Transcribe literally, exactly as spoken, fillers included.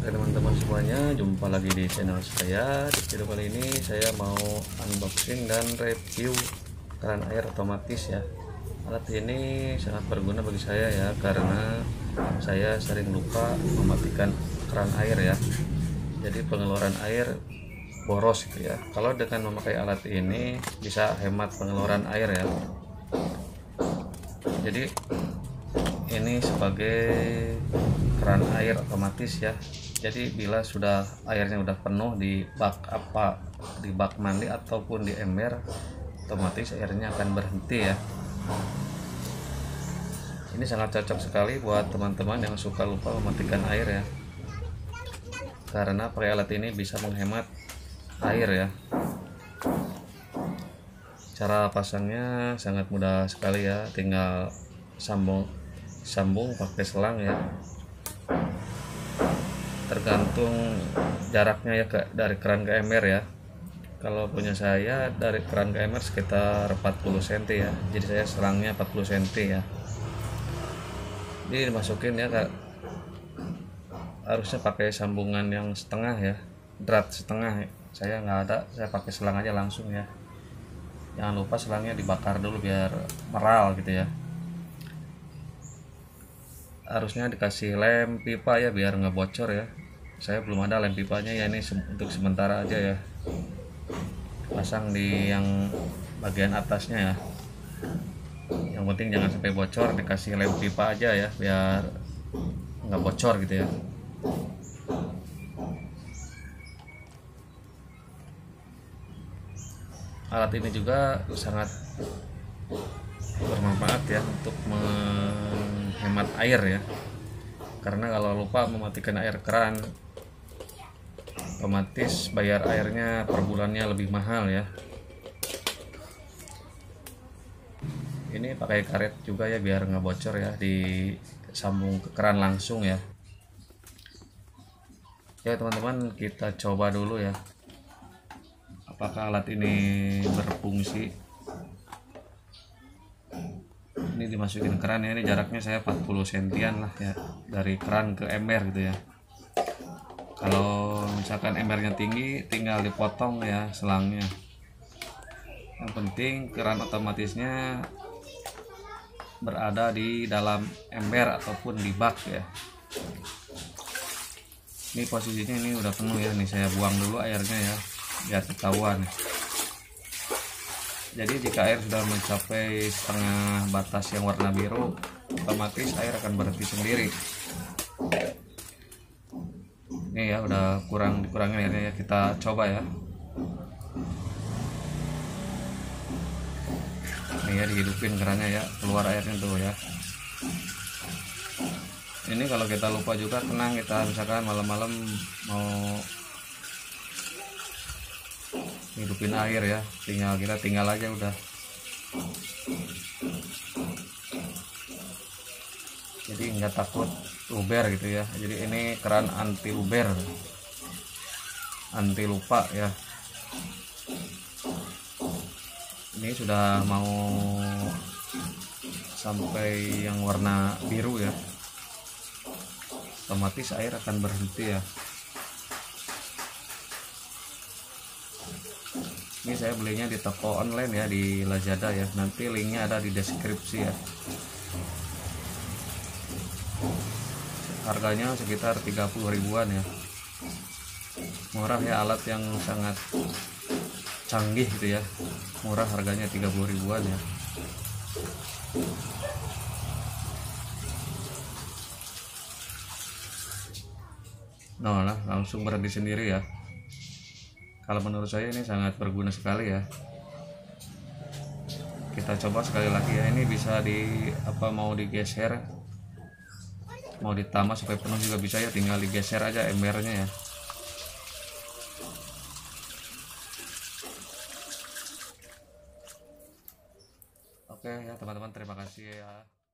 Oke teman-teman semuanya, jumpa lagi di channel saya. Di video kali ini saya mau unboxing dan review keran air otomatis ya. Alat ini sangat berguna bagi saya ya, karena saya sering lupa mematikan keran air ya. Jadi pengeluaran air boros gitu ya. Kalau dengan memakai alat ini bisa hemat pengeluaran air ya. Jadi ini sebagai keran air otomatis ya. Jadi bila sudah airnya udah penuh di bak apa di bak mandi ataupun di ember, otomatis airnya akan berhenti ya. Ini sangat cocok sekali buat teman-teman yang suka lupa mematikan air ya, karena pakai alat ini bisa menghemat air ya. Cara pasangnya sangat mudah sekali ya, tinggal sambung sambung pakai selang ya. Tergantung jaraknya ya ke, dari keran ke ember ya. Kalau punya saya dari keran ke ember sekitar empat puluh sentimeter ya, jadi saya selangnya empat puluh sentimeter ya. Jadi dimasukin ya Kak, harusnya pakai sambungan yang setengah ya, drat setengah. Saya nggak ada, saya pakai selang aja langsung ya. Jangan lupa selangnya dibakar dulu biar meral gitu ya. Harusnya dikasih lem pipa ya biar nggak bocor ya. Saya belum ada lem pipanya ya, ini untuk sementara aja ya. Pasang di yang bagian atasnya ya. Yang penting jangan sampai bocor, dikasih lem pipa aja ya biar nggak bocor gitu ya. Alat ini juga sangat bermanfaat ya untuk menghemat air ya, karena kalau lupa mematikan air keran otomatis bayar airnya per bulannya lebih mahal ya. Ini pakai karet juga ya biar nggak bocor ya, disambung ke keran langsung ya. Ya teman-teman, kita coba dulu ya apakah alat ini berfungsi. Ini dimasukin keran ya, ini jaraknya saya empat puluh sentimeter lah ya, dari keran ke ember gitu ya. Kalau misalkan embernya tinggi tinggal dipotong ya selangnya. Yang penting keran otomatisnya berada di dalam ember ataupun di bak ya. Ini posisinya ini udah penuh ya, nih saya buang dulu airnya ya biar ketahuan. Jadi jika air sudah mencapai setengah batas yang warna biru, otomatis air akan berhenti sendiri. Ini ya udah kurang dikurangin airnya ya, kita coba ya. Ini ya dihidupin kerannya ya, keluar airnya tuh ya. Ini kalau kita lupa juga, tenang, kita misalkan malam-malam mau hidupin air ya, tinggal kita tinggal aja udah. Jadi nggak takut uber gitu ya. Jadi ini keran anti uber, anti lupa ya. Ini sudah mau sampai yang warna biru ya, otomatis air akan berhenti ya. Ini saya belinya di toko online ya, di Lazada ya, nanti linknya ada di deskripsi ya. Harganya sekitar tiga puluh ribuan ya, murah ya, alat yang sangat canggih gitu ya, murah harganya tiga puluh ribuan ya. Nah, nah langsung berhenti sendiri ya. Kalau menurut saya ini sangat berguna sekali ya. Kita coba sekali lagi ya. Ini bisa di apa, mau digeser, mau ditambah supaya penuh juga bisa ya, tinggal digeser aja embernya ya. Oke ya teman-teman, terima kasih ya.